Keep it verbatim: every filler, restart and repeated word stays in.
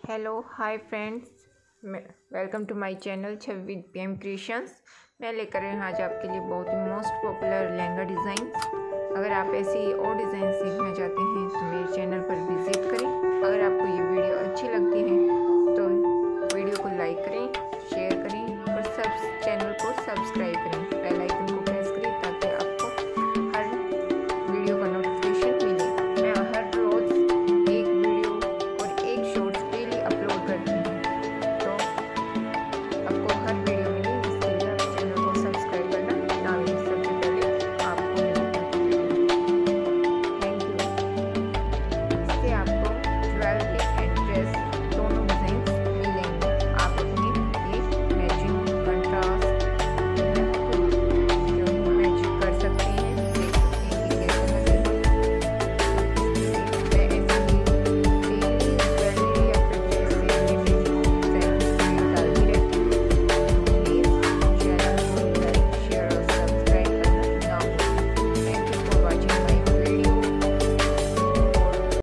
Hello hi friends, welcome to my channel Chhavi with P M creations. मैं लेकर आई हूँ आज आपके लिए बहुत ही मोस्ट पॉपुलर लहंगा डिज़ाइंस। अगर आप ऐसी और डिज़ाइन सीखना चाहते हैं तो मेरे चैनल पर विजिट करें। अगर आपको ये वीडियो